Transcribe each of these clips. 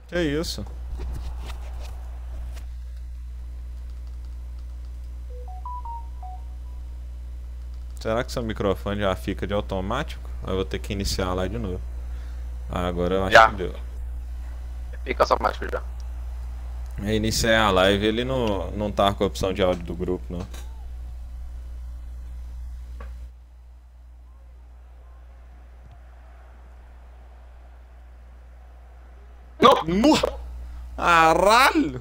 Que isso? Será que seu microfone já fica de automático? Eu vou ter que iniciar lá de novo. Ah, agora eu acho que Já, deu. fica automático já. Iniciar a live, ele não tá com a opção de áudio do grupo, não. No! Nu! Caralho!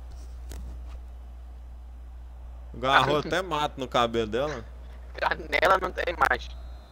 Agarrou até mato no cabelo dela. Canela não tem mais.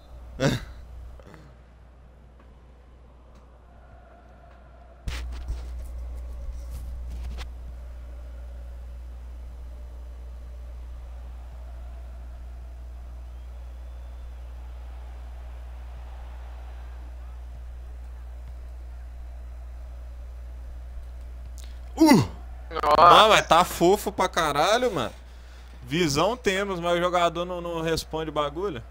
Não, Nossa, mas tá fofo pra caralho, mano. Visão temos, mas o jogador não responde bagulho.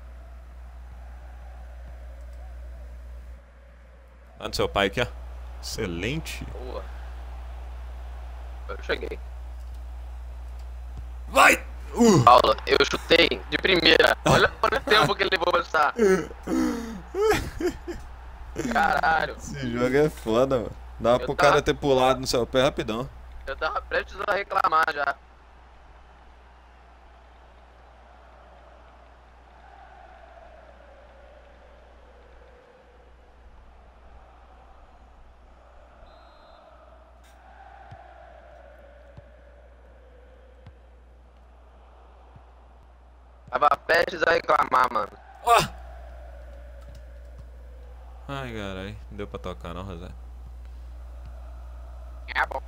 Lá do seu pai aqui, ó. Excelente. boa. Eu cheguei. Vai! Paulo, eu chutei de primeira. Olha o tempo que ele levou pra chutar. Caralho. Esse jogo é foda, mano. Dá Eu pro tava, cara ter pulado no seu pé rapidão. eu tava prestes a reclamar já. Tava prestes a reclamar, mano. Ó! Ai, caralho. Não deu pra tocar não, José. É bom.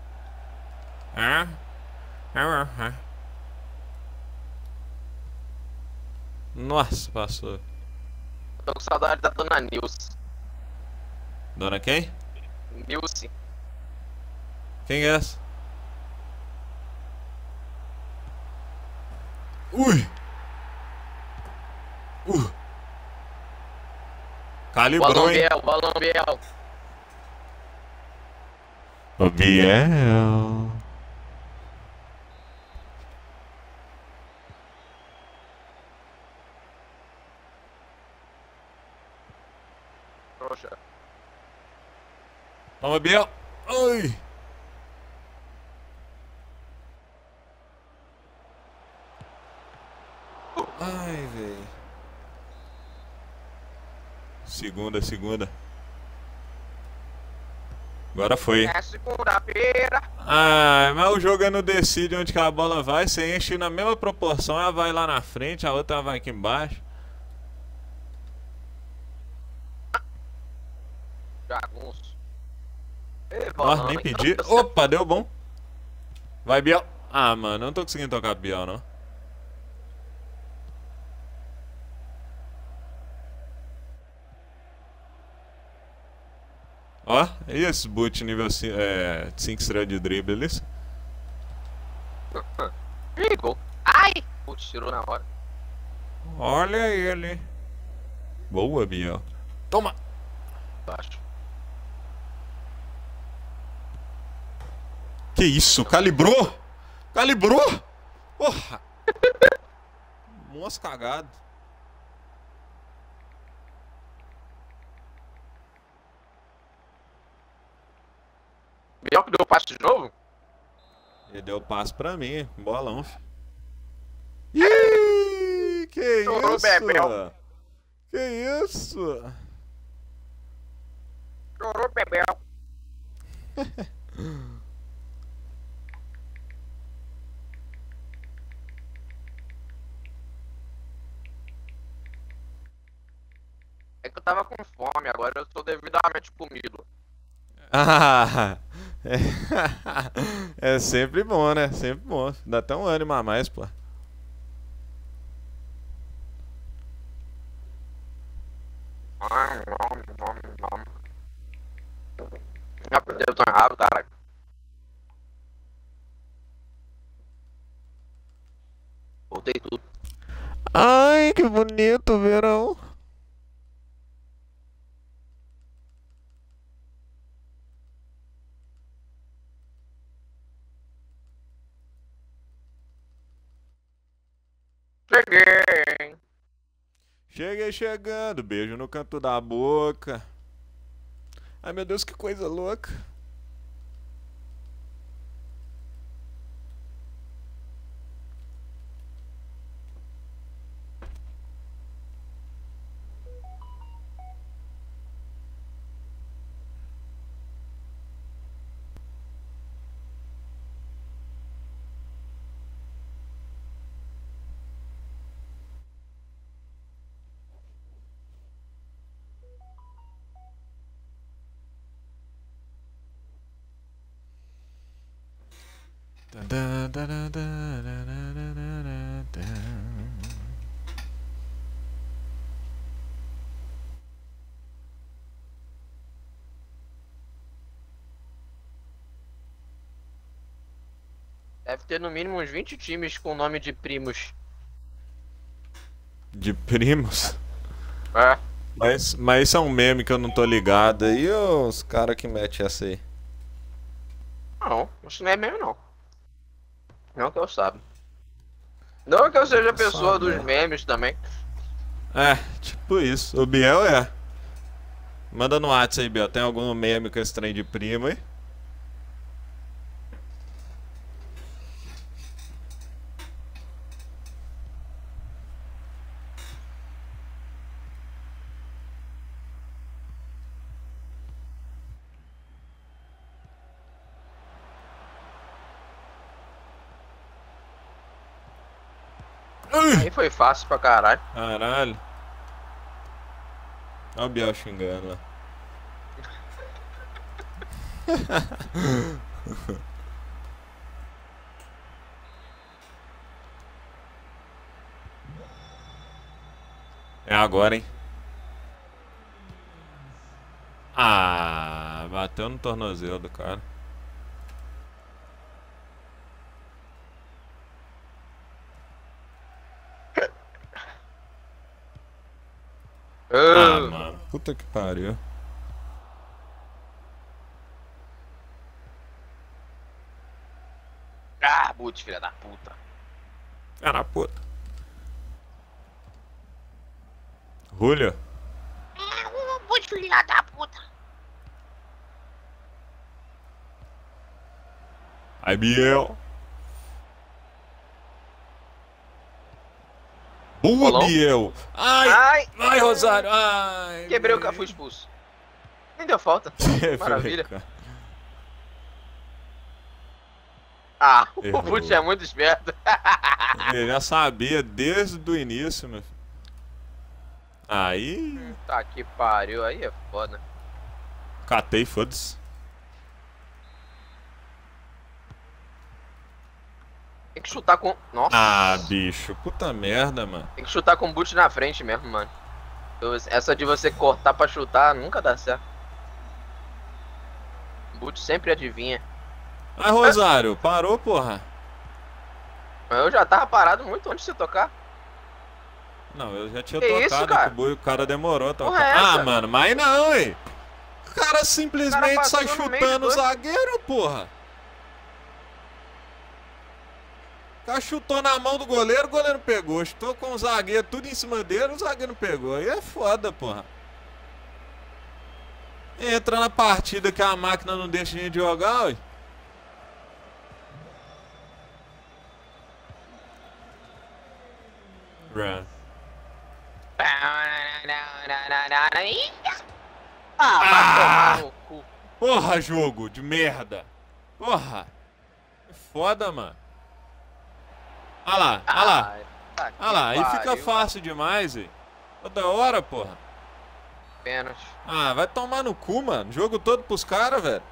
Nossa, passou. Tô com saudade da dona Nilce. Dona quem? Nilce. Quem é essa? Ui! Calibrou, hein? O Balão Biel. O Biel. Trouxa. Toma, Biel. Ai! Ai, velho. Segunda. Agora foi. É segunda-feira. Ah, mas o jogo não decide onde que a bola vai. Você enche na mesma proporção. Ela vai lá na frente, a outra vai aqui embaixo. Jagunço. Ó, nem pedi. Opa, deu bom. Vai, Biel. Ah, mano, eu não tô conseguindo tocar Biel, não. Ó, e esse boot nível 5 estrelas de drible ali? Pegou. Ai! Putz, tirou na hora. Olha ele. Boa, Biel. Toma. Baixo. Que isso? Calibrou? Calibrou? Porra. Moço cagado. Biel que deu passe de novo? Ele deu passo pra mim. Bolão, fi. Ih, que Chorou, Bebel. isso? Que isso? Chorou, Bebel. É que eu tava com fome, agora eu sou devidamente comido. Ah, é sempre bom, né? Sempre bom. Dá até um ânimo a mais, pô. Já perdeu tão errado, cara. Voltei tudo. Ai, que bonito, verão. Cheguei. Cheguei chegando, beijo no canto da boca. Ai meu Deus, que coisa louca. Deve ter no mínimo uns 20 times com nome de primos. De primos? É. Mas isso é um meme que eu não tô ligado. E os caras que metem essa aí? Não, isso não é mesmo não. Não que eu saiba. Não que eu seja a pessoa dos memes também. É, tipo isso. O Biel é. Manda no WhatsApp aí, Biel. Tem algum meme com esse trem de primo aí? Aí foi fácil pra caralho. Caralho. Olha o Biel xingando lá. É agora, hein? Ah, bateu no tornozelo do cara. Ah, mano. Puta que pariu. Ah, Butch, filha da puta. Cara, puta. Julio. Butch, filha da puta. Aí, Biel. Boa, Bolão. Biel. Ai, Ai, ai, Rosário. Ai. quebrei o carro, fui expulso. Nem deu falta. Maravilha. Ah, Errou. o Butch é muito esperto. Ele já sabia desde o início, meu filho. Aí. Tá que pariu, aí é foda. Catei, foda-se. Tem que chutar com... Nossa. Ah, bicho. Puta merda, mano. Tem que chutar com o boot na frente mesmo, mano. Essa de você cortar pra chutar nunca dá certo. O boot sempre adivinha. Ai, Rosário, parou, porra. Eu já tava parado muito antes de você tocar. Não, eu já tinha Que tocado, isso, cara? que o cara demorou a tocar. Porra, é essa? Ah, mano, mas não, hein. O cara simplesmente passou sai no meio chutando o dos dois. zagueiro, porra. O cara chutou na mão do goleiro, o goleiro pegou. Chutou com o zagueiro, tudo em cima dele, o zagueiro pegou. Aí é foda, porra. Entra na partida que a máquina não deixa a gente jogar, ué. Run. Vai tomar no cu. Porra, jogo de merda. Porra. É foda, mano. Olha lá, olha lá. Ai, tá que Olha lá, aí fica pariu. fácil demais, hein. Toda hora, porra. Pênalti. Ah, vai tomar no cu, mano. Jogo todo pros caras, velho.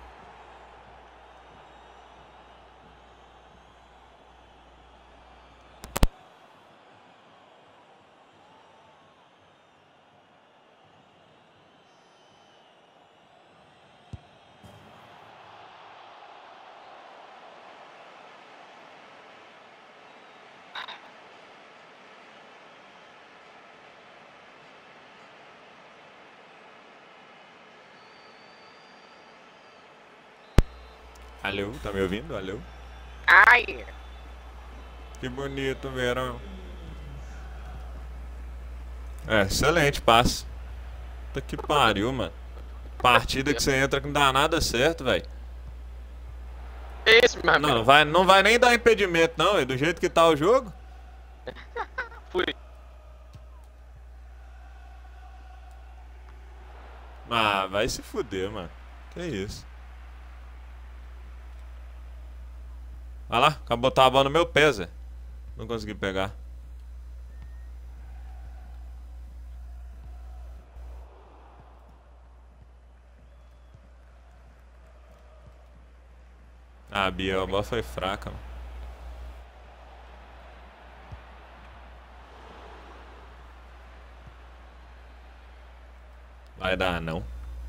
Alô, tá me ouvindo? Alô? Ai. Que bonito, verão. É, excelente passe. Puta que pariu, mano. Partida que você entra que não dá nada certo, velho. Esse, meu Não, amigo. não vai nem dar impedimento, não, é do jeito que tá o jogo. Fui. Ah, vai se fuder, mano. Que isso. Vai lá, acabou de botar a bola no meu pé, Zé. Não consegui pegar. Ah, Bia, a bola foi fraca, mano. Vai dar, não.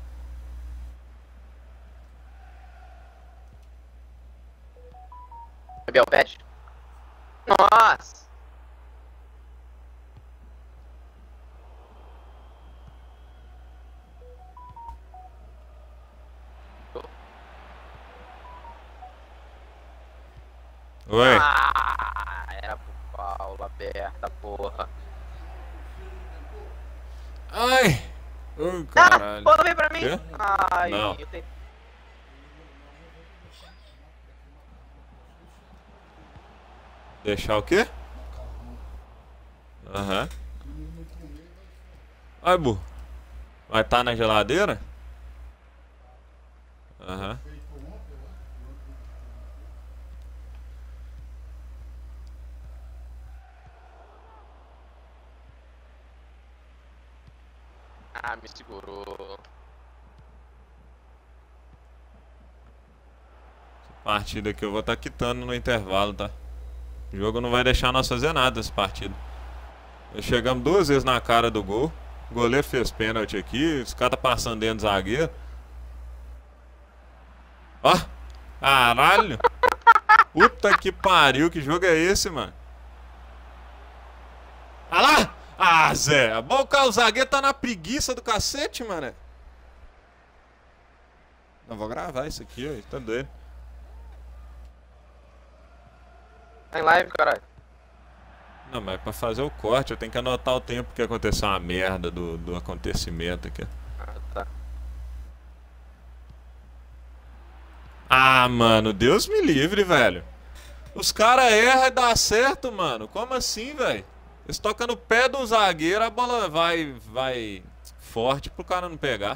Gabriel Pet. Nossa. Oi. Ah, era pro Paulo aberta, porra. Ai! Ô, Ah, caralho. bola vem pra mim. Quê? Ai, Não. eu tenho... Deixar o quê? Aham. Ai, burro. Vai estar na geladeira? Aham. Ah, me segurou. Partida que eu vou estar quitando no intervalo, tá? O jogo não vai deixar nós fazer nada essa partida. Chegamos duas vezes na cara do gol. O goleiro fez pênalti aqui. Os caras tá passando dentro do zagueiro. Ó! Caralho! Puta que pariu, que jogo é esse, mano? Ah lá! Ah, Zé! Bom, o zagueiro tá na preguiça do cacete, mano. Não, vou gravar isso aqui, ó. Tá doido. Tá em live, caralho. Não, mas pra fazer o corte eu tenho que anotar o tempo que aconteceu uma merda do acontecimento aqui. Ah, tá. Ah, mano, Deus me livre, velho. Os caras erram e dá certo, mano. Como assim, velho? Eles tocam no pé do zagueiro, a bola vai forte pro cara não pegar.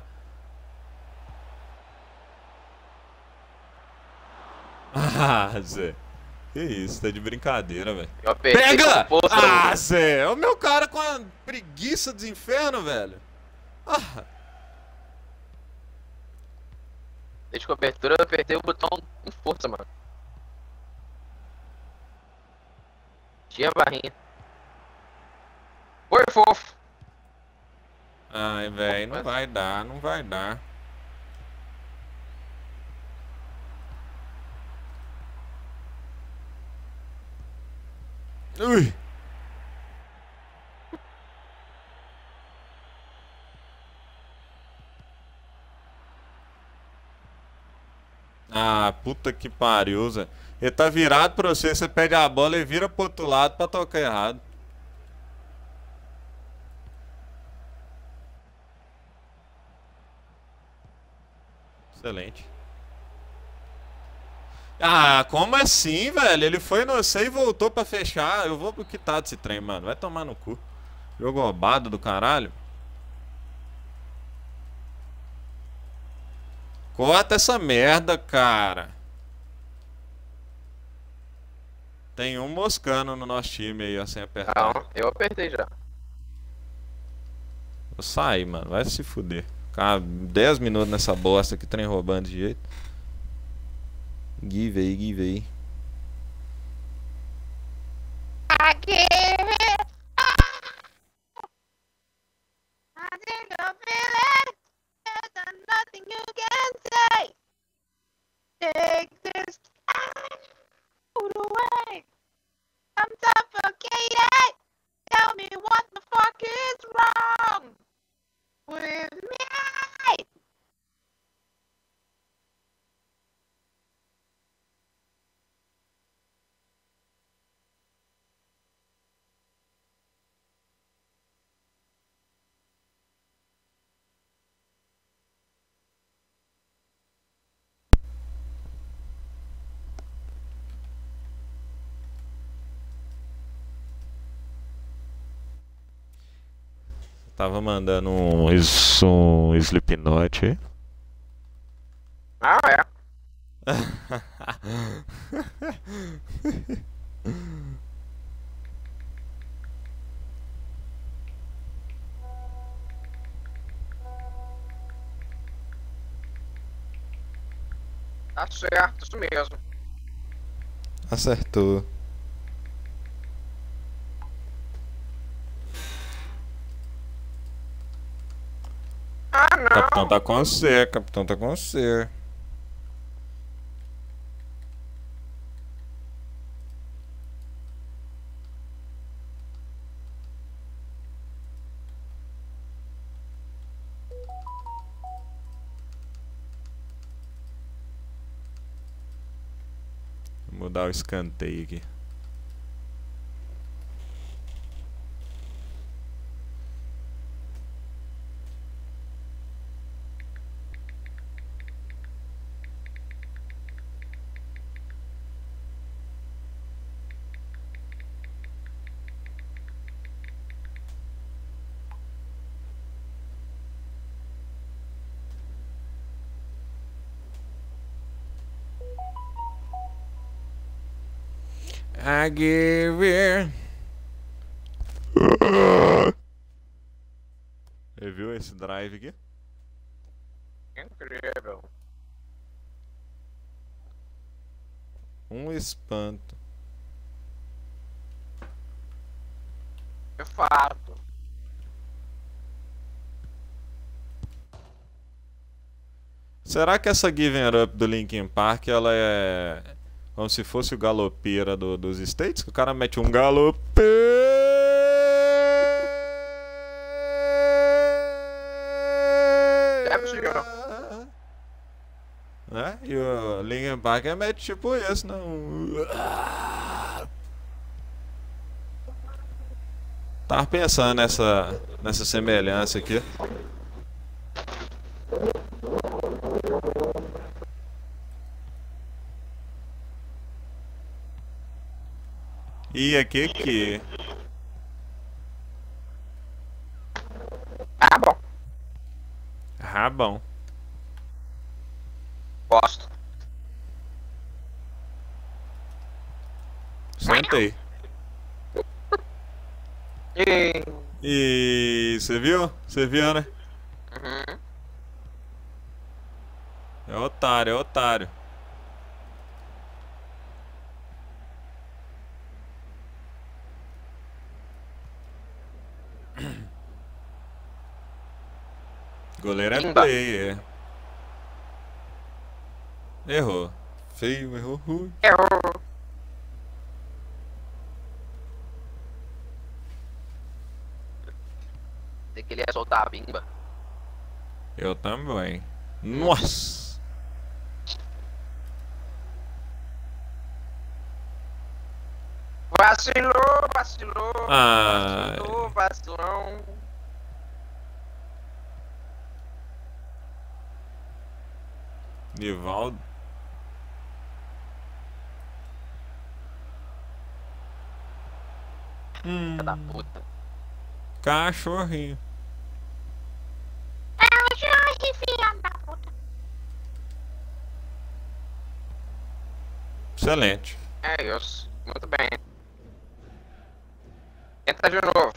Ah, Zé. Que isso, tá de brincadeira, velho. Eu apertei Pega! com força, Ah, mano. Zé, é o meu cara com a preguiça dos infernos, velho. Ah, Desde cobertura, eu apertei o botão com força, mano. Tinha barrinha. Foi fofo. ai, velho, não vai dar, não vai dar. Ui. Ah, puta que pariu, Zé. Ele tá virado pra você, você pede a bola e vira pro outro lado pra tocar errado. Excelente. Ah, como assim, velho? Ele foi no C e voltou pra fechar. Eu vou pro quitar desse trem, mano. Vai tomar no cu. Jogo roubado do caralho. Corta essa merda, cara. Tem um moscando no nosso time aí, ó, sem apertar. Não, eu apertei já. Vou sair, mano. Vai se fuder. Ficar 10 minutos nessa bosta que trem roubando de jeito. Give aí, give aí. I think I feel it. There's nothing you can say. Take this time away. I'm suffocated. Tell me what the fuck is wrong with me. Tava mandando um Slipknot aí. Ah, é. Tá certo, isso mesmo. Acertou. Ah, não. Capitão tá com você, capitão tá com você. Vou mudar o escanteio aqui. I give it. Você viu esse drive aqui? Incrível. Um espanto. De fato. Será que essa Given Up do Linkin Park ela é como se fosse o galopeira dos States? Que o cara mete um É possível. Né? E o Linkin Park mete tipo esse, não. Tava pensando nessa semelhança aqui. E aqui que. Ah, bom. Rabão. Gosto. Sentei. E... E você viu? Você viu, né? Uhum. É otário, é otário. Goleiro é Pimba. player. Errou. Feio, errou ruim. Errou. Sei que ele ia soltar a bimba. Eu também. Nossa! Vacilou, vacilou. Ai. Vacilou, vacilão. Nivaldo. Filha da puta. Cachorrinho. Jorge, filha da puta. Excelente. É isso. Muito bem. Entra de novo.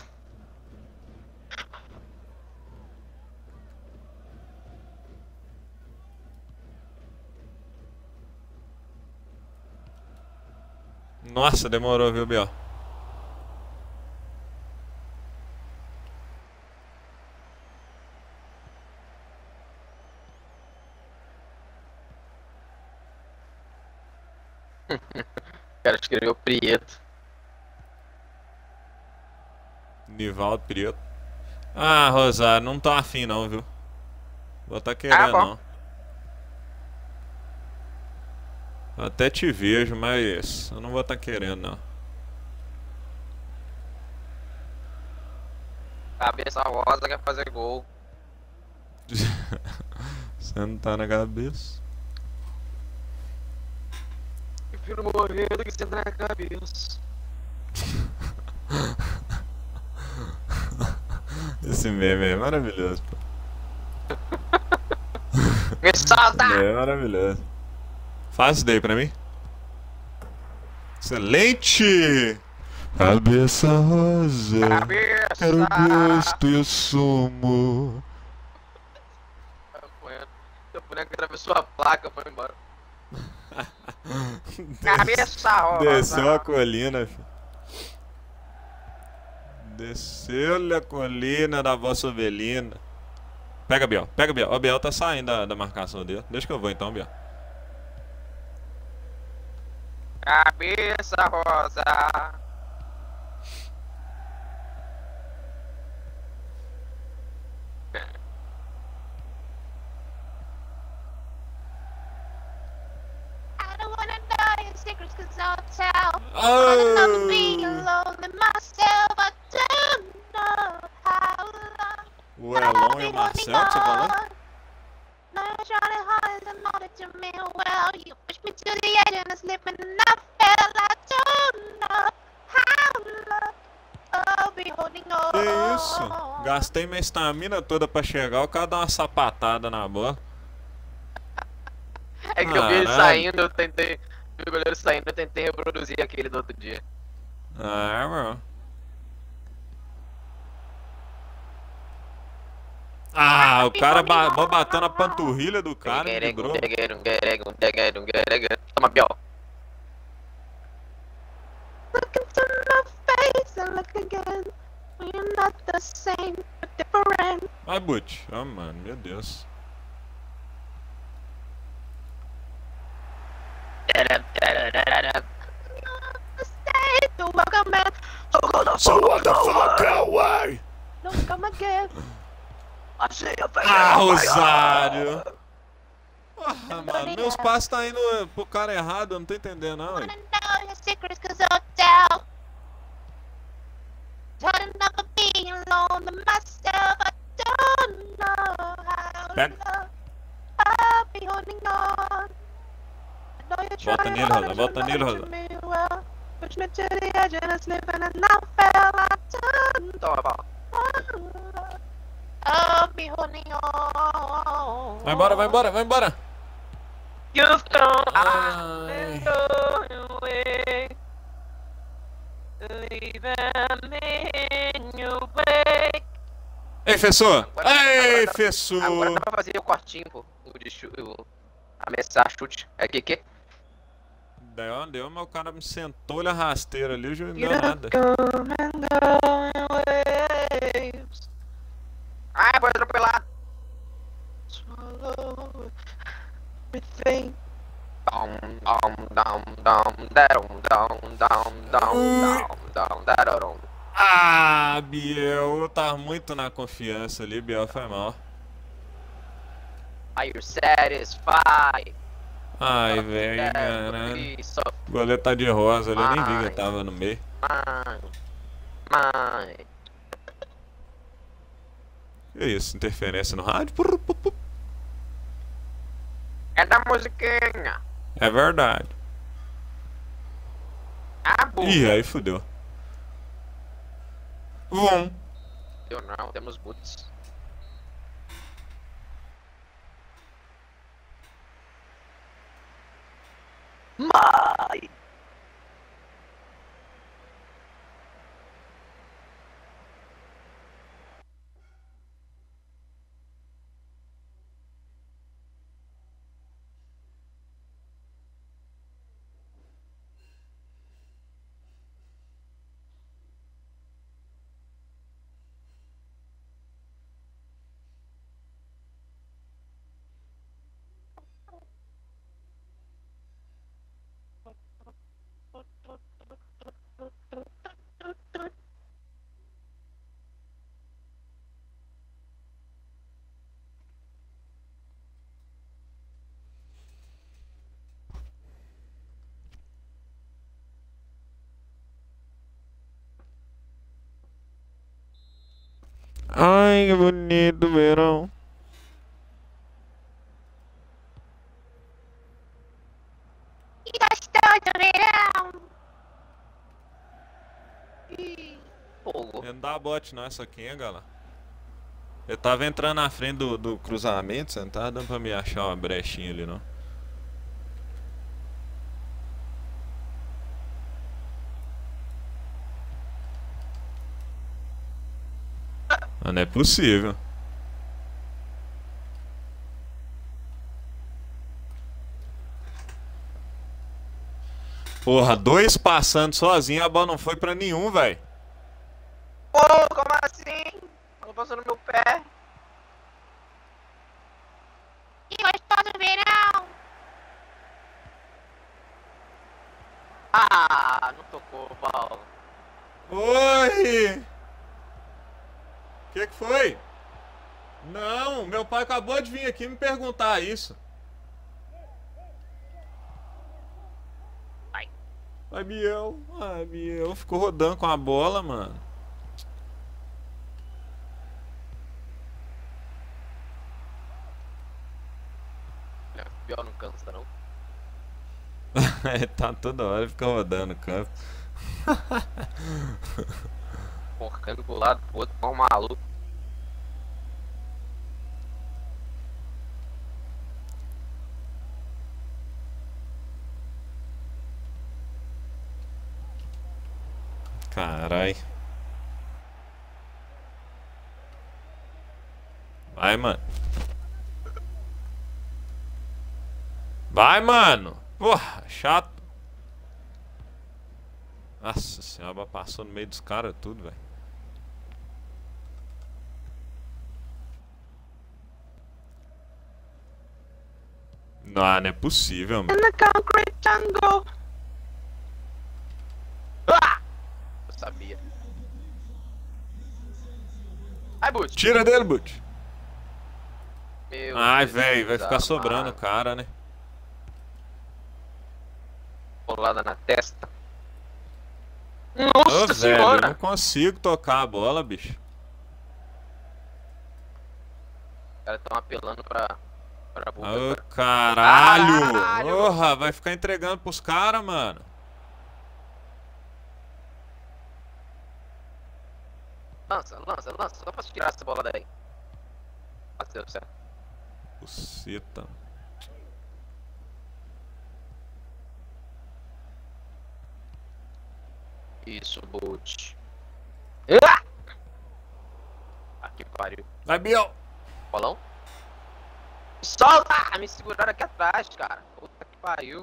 Nossa, demorou, viu, Biel? O cara escreveu Prieto. Nivaldo Prieto. Ah, Rosário, não tô afim não, viu? Vou tá querendo bom. não. Eu até te vejo, mas eu não vou tá querendo não. Cabeça rosa quer fazer gol. Você não tá na cabeça. Prefiro morrer do que sentar na cabeça. Esse meme é maravilhoso, pô. Me solta! É maravilhoso. Faz isso daí pra mim. Excelente! Cabeça rosa, era o Cabeça! gosto e o sumo. O boneco atravessou a placa, foi embora. Cabeça rosa! Desceu a colina, filho. Desceu-lhe a colina da vossa ovelina. Pega, Biel, pega, Biel. O Biel tá saindo da marcação dele. Deixa que eu vou então, Biel. Cabeça rosa! I don't wanna know your secrets, cause I'll tell. I don't know to be Oh. alone myself. I don't know how long. O Elon e o Marcelo, que você falou? No, you're trying hard to know that you mean well. You pushed me to the edge and I slipped and I fell. I don't know how long I'll be holding on. Que isso? Gastei minha estamina toda pra chegar, o cara dá uma sapatada na bola. É que eu vi ele Caralho. saindo, eu tentei. Vi o goleiro saindo, eu tentei reproduzir aquele do outro dia. Ah, mano. Ah, o cara bateu na panturrilha do cara e livrou. Toma, Biel. Look into my face and look again. We're not the same, but different. Vai, Butch. Ah, mano, meu Deus. Stay to welcome man. So what the fuck away? Don't come again. Ah, Rosário. Porra, mano, meus passos tá indo pro cara errado, eu não tô entendendo não, Wanna hein. know your secrets, cause I'll tell. Try to never be alone to myself. I don't know how Pega. long I'll be holding on. I know you're Volta trying nele, hard Rosa, to volta nele, know Rosa. to me well. Push me to the edge and I slip and I fell. I don't Toma, Biel. know. I'll be holding on. Vai embora, vai embora, vai embora. You've thrown Ai. away, leaving me in your wake. Ei, Fessor! Ei, Agora Fessor! dá pra fazer o cortinho, pô. Ameaçar chute. É que? Deu, mas o cara me sentou ele a rasteira ali, o juiz não deu nada. Come and go in waves. Ai, vou atropelar. Swallow everything. Dom, dom, dom. Ah, Biel, tá muito na confiança ali, Biel, foi mal. Are you satisfied? Ai, velho, caralho. O goleiro tá de rosa ali, eu nem vi que ele tava no meio. Mine. Que isso, interferência no rádio? É da musiquinha. É verdade. Ah, burro. Ih, aí fudeu. Vum. Eu não, temos boots. Mai. Ai, que bonito verão. E já estou de verão. Fogo. Não dá bote não, essa aqui, hein, galera. Eu tava entrando na frente do cruzamento, você não tava dando pra me achar uma brechinha ali, não. Ah, não é possível. Porra, dois passando sozinho, a bola não foi pra nenhum, velho. Pô, como assim? Ela passou no meu pé. Que gostoso verão. Ah, não tocou, Paulo. Oi! Que foi? Não, meu pai acabou de vir aqui me perguntar isso. Ai. Ai, Biel ficou rodando com a bola, mano. Pior não cansa, não. Tá toda hora fica rodando o campo. Correndo pro lado, pro outro, com um maluco. Carai. Vai, mano. Vai, mano. Porra, chato. Nossa senhora, passou no meio dos caras tudo, velho. Não, não é possível, mano. In the concrete jungle. Ah! Eu sabia. Ai, Butch. Tira dele, Butch. Meu Ai, Deus, velho, vai ficar amado. sobrando o cara, né? Bolada na testa. Ô, Nossa velho, eu senhora! não consigo tocar a bola, bicho. Os caras estão apelando pra boca. Ô, caralho! Caralho! Porra, vai ficar entregando pros caras, mano. Lança, só pra tirar essa bola daí. Nossa, deu certo. Buceta. Isso, Bolt. Ah! Aqui pariu. Vai, Biel! Bolão? Solta! Me seguraram aqui atrás, cara. Puta que pariu.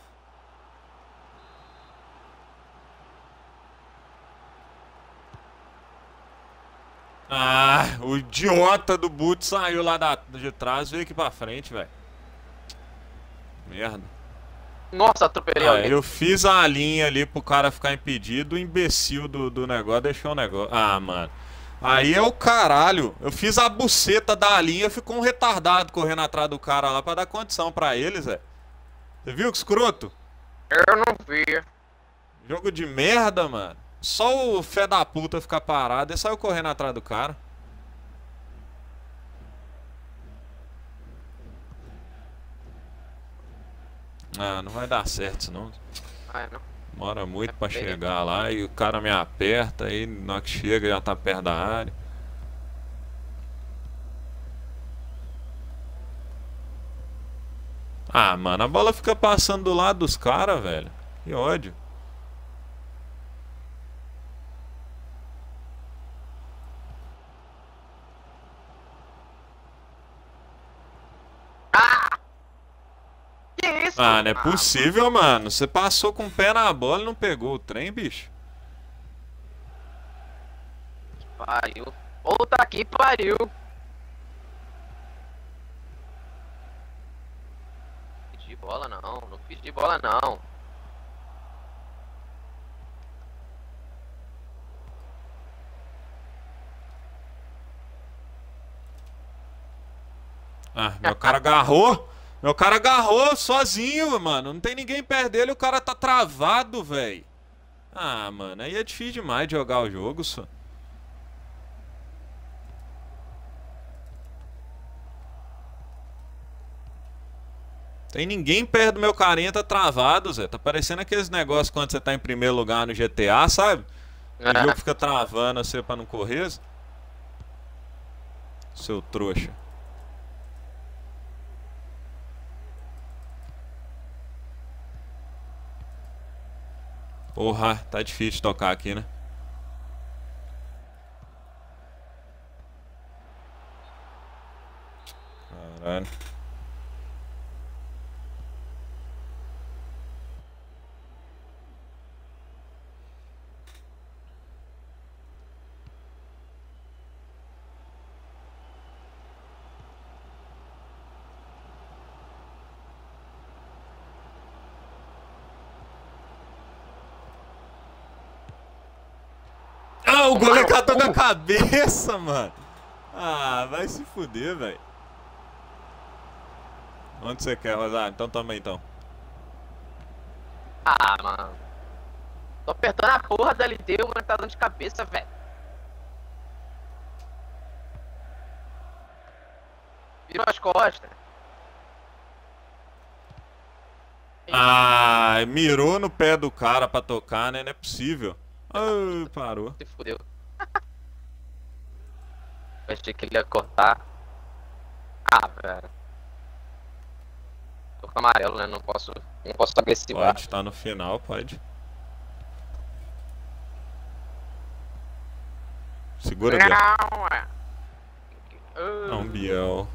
Ah, o idiota do boot saiu lá de trás e veio aqui pra frente, velho. Merda. Nossa, atropelei alguém. Eu fiz a linha ali pro cara ficar impedido, o imbecil do negócio deixou o negócio. Ah, mano. Aí é o caralho. Eu fiz a buceta da linha, ficou um retardado correndo atrás do cara lá pra dar condição pra eles, velho. Você viu que escroto? Eu não vi. Jogo de merda, mano. Só o fé da puta ficar parado e saiu correndo atrás do cara. Ah, não vai dar certo isso não. Ai, não. Demora muito pra chegar lá e o cara me aperta aí na hora que chega já tá perto da área. Ah, mano, a bola fica passando do lado dos caras, velho. Que ódio. Que isso? Ah, não é possível, mano. Você passou com o pé na bola e não pegou o trem, bicho. Pariu. Puta que pariu. Pedi bola não pedi bola não. Ah, meu cara agarrou. Meu cara agarrou sozinho, mano. Não tem ninguém perto dele, o cara tá travado, velho. Ah, mano, aí é difícil demais de jogar o jogo, só. Tem ninguém perto do meu carinha, tá travado, Zé. Tá parecendo aqueles negócios quando você tá em primeiro lugar no GTA, sabe? O jogo fica travando você pra não correr. Zé. seu trouxa. Porra, tá difícil tocar aqui, né? Caralho. Ah, o goleiro catou com a cabeça, mano. Ah, vai se fuder, velho. Onde você quer, Rosário? Então toma aí, então. Ah, mano. Tô apertando a porra da LT, o moleque tá dando de cabeça, velho. Virou as costas. Ah, mirou no pé do cara pra tocar, né? Não é possível. Ah, parou. Se fudeu. Eu achei que ele ia cortar. Ah, velho. Tô com amarelo, né? Não posso agressivar. Pode, tá no final, pode. Segura, Biel. Não, é. Não, Biel.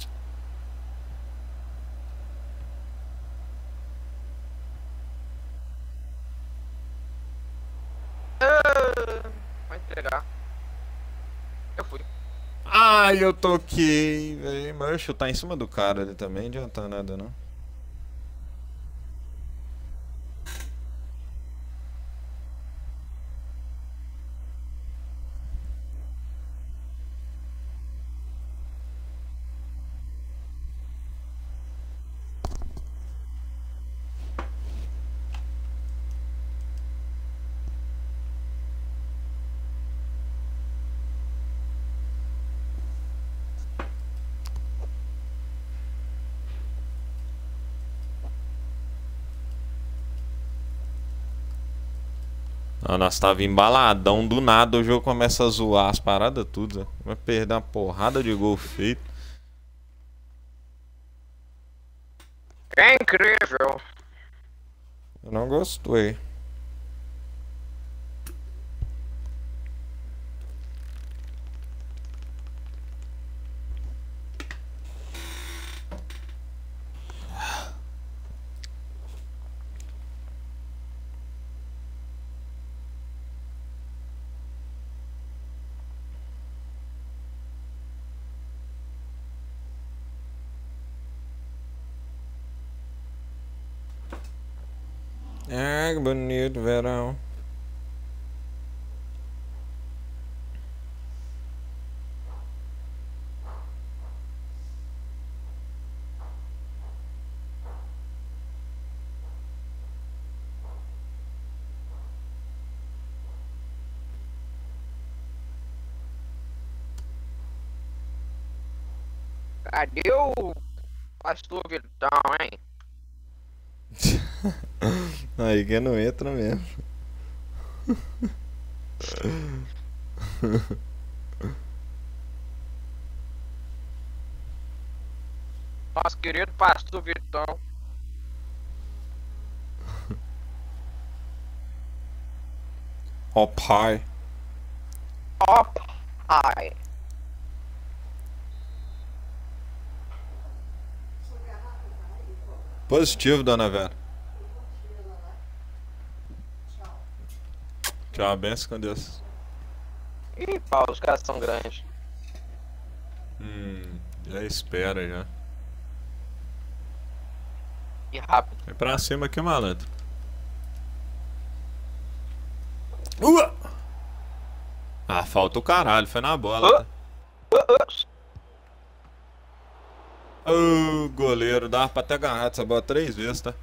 Vai entregar. Eu fui. Ai, eu toquei, velho. Mas eu chutar em cima do cara ali também, não adianta nada, não. Ah, nós tava embaladão, do nada o jogo começa a zoar as paradas tudo, Zé. Vai perder uma porrada de gol feito. É incrível. Eu não gostei. Ah, que bonito, verão. Cadê o pastor Vitão, hein? Aí que não entra mesmo. Nosso querido pastor Vitão. Ó pai. Ó, pai. Positivo, dona Vera. Tchau, benção com Deus. Ih, pau, os caras são grandes. Já espera já. E rápido. Vem pra cima aqui, malandro. Ah, falta o caralho, foi na bola. Ô, goleiro, dava pra ter agarrado essa bola 3 vezes, tá?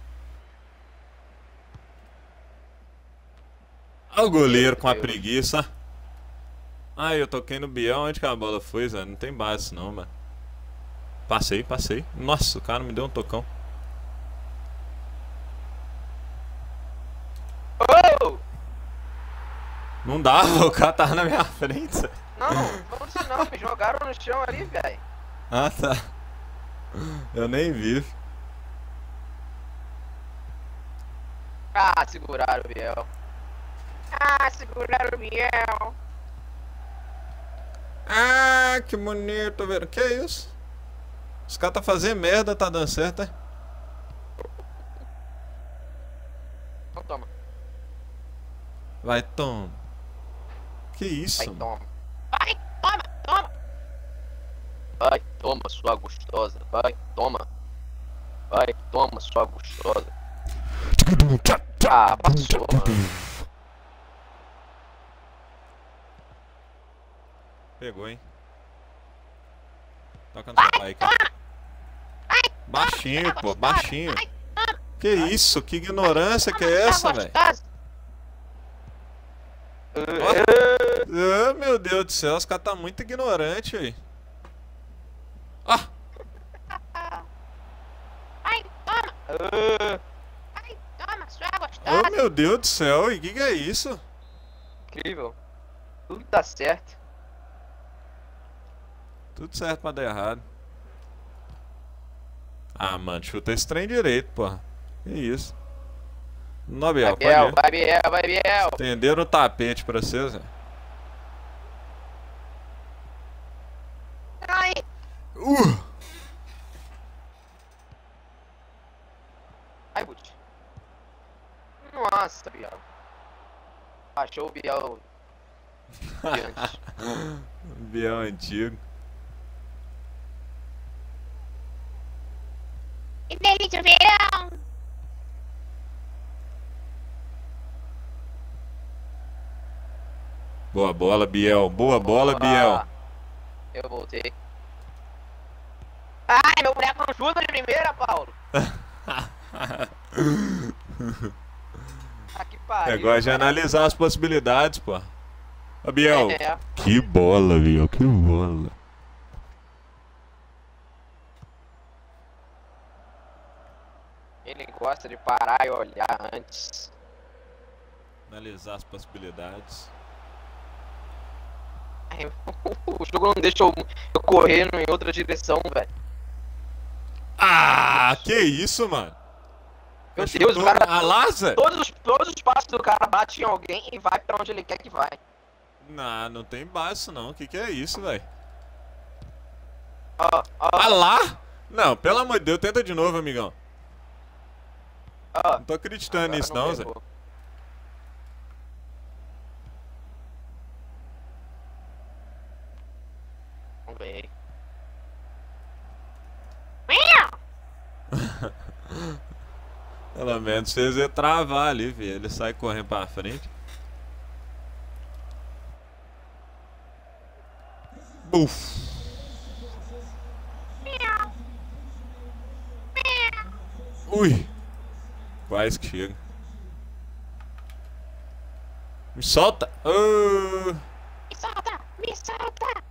Olha o goleiro com a preguiça. Ai, eu toquei no Biel, onde que a bola foi, Zé? Não tem base não, mano. Passei. Nossa, o cara me deu um tocão. Oh! Não dava, o cara tava na minha frente, Zé. Não, falando isso não, me jogaram no chão ali, velho. Ah, tá. Eu nem vi. Ah, seguraram o Biel. Ah, seguraram o Biel. Ah, que bonito, velho. Que isso? Os caras tá fazendo merda, tá dando certo, é? Então toma. Vai, toma. Que isso, Vai, mano? toma. Vai, toma, toma. Vai, toma, sua gostosa. Vai, toma. Vai, toma, sua gostosa. Ah, passou, mano. Pegou, hein? Toca no seu pai, cara. Baixinho, pô, baixinho. Que isso? Que ignorância que é essa, velho? Ah, meu Deus do céu, os caras tá muito ignorante aí. Ah! Ai, toma. Ah, Ai, toma, sua Oh, gostosa. meu Deus do céu, e que é isso? incrível. Tudo dá certo. Tudo certo pra dar errado. Ah, mano, chuta esse trem direito, porra. Que isso? Não, Biel, Vai, pode Biel, ir. vai, Biel, vai, Biel. Estenderam o tapete pra vocês, velho. Ai, Ai, Butch. Nossa, Biel. Achou o Biel diante. Biel antigo. que delícia, verão. Boa bola, Biel. Boa bola, Biel. Eu voltei. Ai, meu boneco não chuta de primeira, Paulo. Ah, que pariu. Negócio de analisar as possibilidades, pô. Ô, Biel. É. Que bola, Biel. Que bola. Ele gosta de parar e olhar antes. Analisar as possibilidades. Ai, o jogo não deixa eu correr em outra direção, velho. Ah, que isso, mano? Meu Deus, o cara. A Laza? Todos os passos do cara bate em alguém e vai pra onde ele quer que vai. Não, não tem base não. Que é isso, velho? Ó, ó, Ah lá? Não, pelo amor de Deus, tenta de novo, amigão. ó. Não tô acreditando Agora nisso não, Zé. pegou. Não ganhei. Pelo menos vocês iam travar ali, filho. Ele sai correndo pra frente. Buf. Ui. Quase que chega. Me solta. Ah. Me solta, me solta.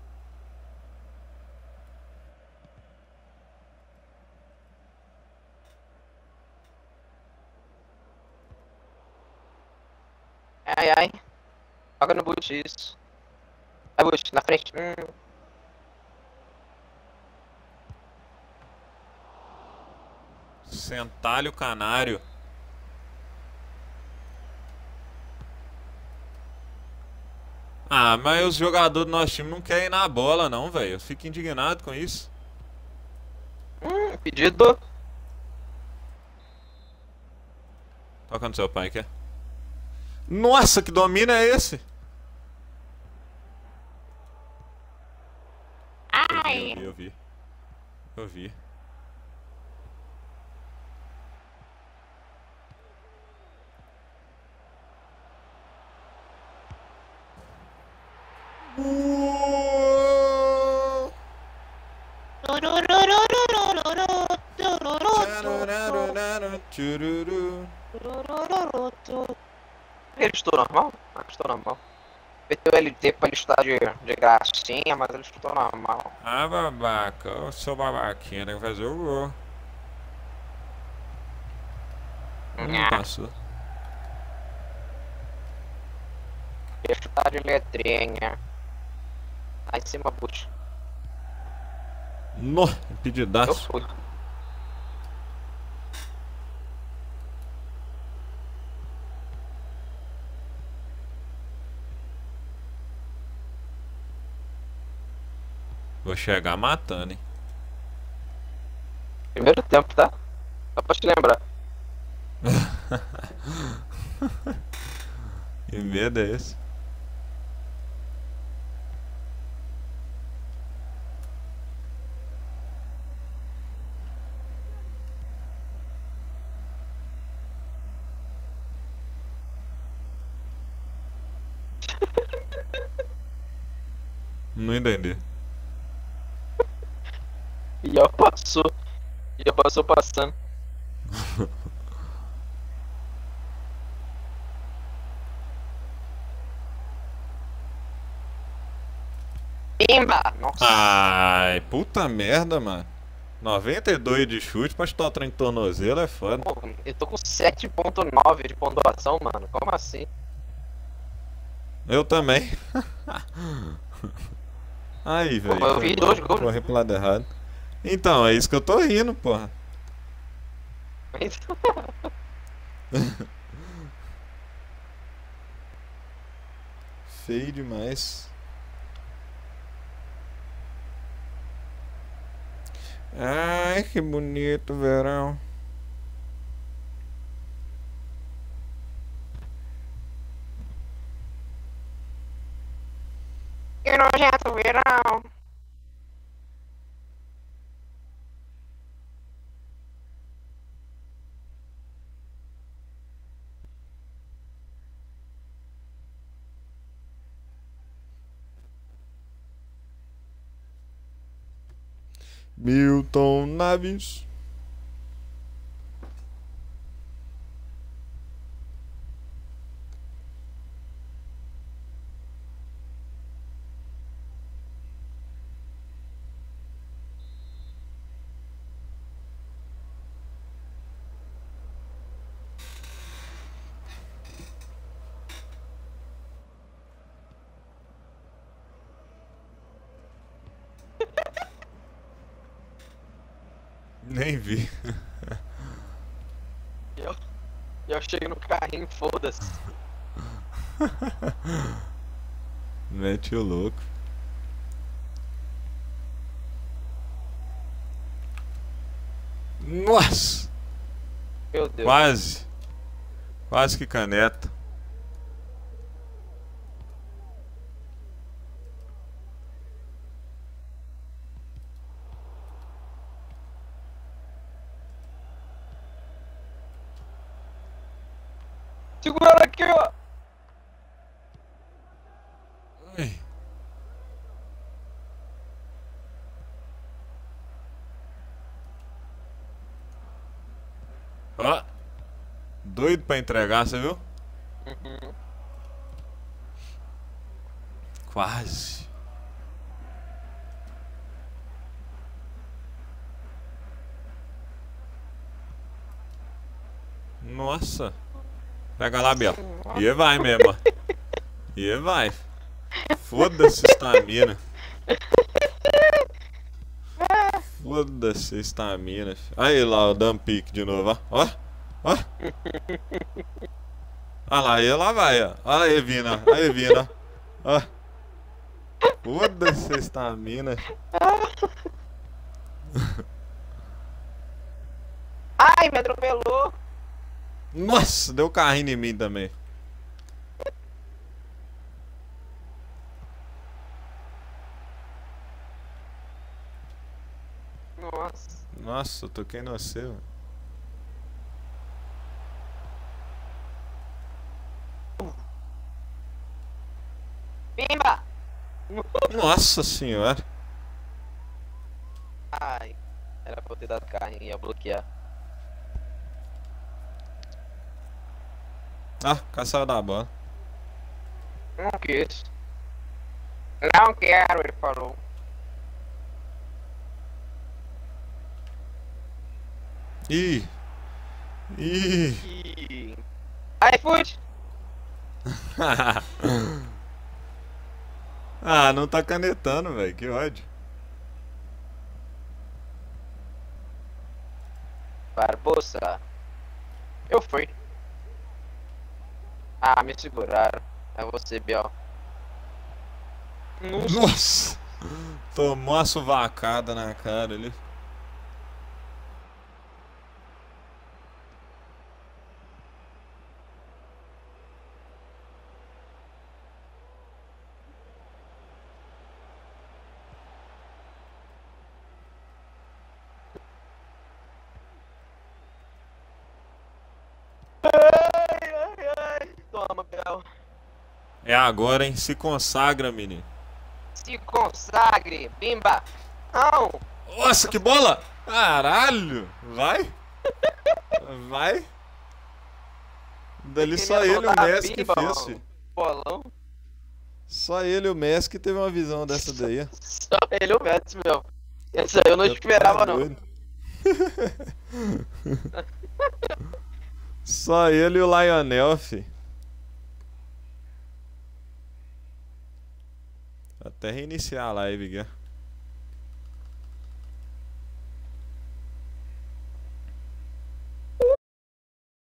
Ai, ai. Joga no boot, isso. Vai, boot, na frente. Centalho canário. Ah, mas os jogadores do nosso time não querem ir na bola, não, velho. Eu fico indignado com isso. Pedido. Toca no seu pai, quer? Nossa, que domínio é esse? Ai, Eu vi. Eu vi. Ele estou normal? Ah, estou normal. Meteu LT pra ele estar de gracinha, mas ele estou normal. Ah, babaca. Eu sou babaquinha, tem que fazer o gol. Não passou. Deixa eu estar de letrinha. Aí em cima, Butch. No, Eu impedidaço. fui. Vou chegar matando, hein? Primeiro tempo, tá? Só pra te lembrar. Que medo é esse? Não entendi. E já passou. Já passou passando. Pimba! Nossa. Ai, puta merda, mano. 92 de chute pra chutar o trem de tornozelo é foda. Pô, eu tô com 7.9 de pontuação, mano. Como assim? Eu também. Aí, velho. eu vi 2 gols. Corri pro lado errado. Então, é isso que eu tô rindo, porra. Feio demais. Ai, que bonito o verão. Que nojento verão. Milton Naves. Nem vi. Eu chego no carrinho, foda-se. Mete o louco. Nossa! Meu Deus. Quase. Quase que caneta. Segura aqui, ó. Ai. Ó. Doido pra entregar, você viu? Quase. Nossa. Pega lá, Biel. E vai mesmo, ó. E vai. Foda-se estamina. Foda-se estamina. Aí lá o dump pick de novo, ó. Ó. Ó. Olha lá, e lá vai, ó. Olha aí, Vina. Aí, Vina. Ó. Foda-se estamina. Ai, me atropelou. Nossa, deu carrinho em mim também. Nossa. Nossa, eu toquei no você, mano. Pimba! Nossa senhora. Ai, era pra eu ter dado carrinho, ia bloquear. Ah, caçava da bola. Não quis. Não quero, ele falou. Ih. Ih. Ih. Ai, fute! Ah, não tá canetando, velho. Que ódio. Barbosa. Eu fui. Ah, me seguraram. É você, Biel. Nossa! Tomou uma suvacada na cara ali. Ai. Toma, Biel. É agora, hein? Se consagra, menino. Se consagre, bimba. Não. Nossa, que bola! Caralho! Vai! Vai! Dali só ele e o Messi que fez, filho. Bolão. Só ele e o Messi que teve uma visão dessa daí. Só ele e o Messi, meu. Essa aí eu não esperava, não. Só ele e o Lionel, fi. Até reiniciar a live, Gui.